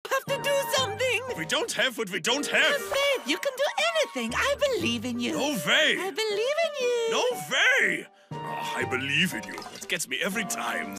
have to do something. We don't have what we don't have. Faith, you can do anything. I believe in you. No way. I believe in you. No way. Oh, I believe in you. It gets me every time.